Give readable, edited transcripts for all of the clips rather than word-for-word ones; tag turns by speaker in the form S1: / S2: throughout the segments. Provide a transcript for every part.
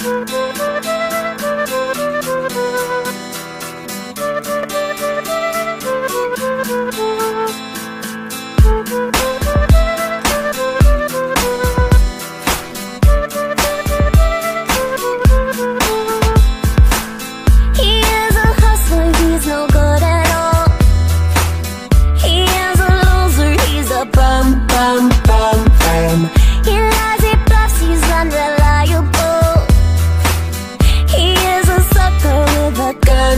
S1: He lies, he bluffs, he's unreliable. He is a sucker with a gun.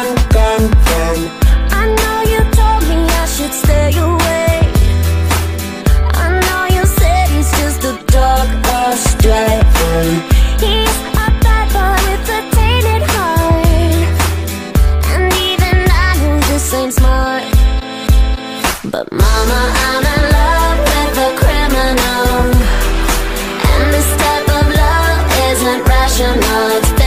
S1: I know you told me I should stay away. I know you said he's just a dog astray. He's a bad boy with a tainted heart, and even I know this ain't smart. But mama, I'm in love with a criminal, and this type of love isn't rational, it's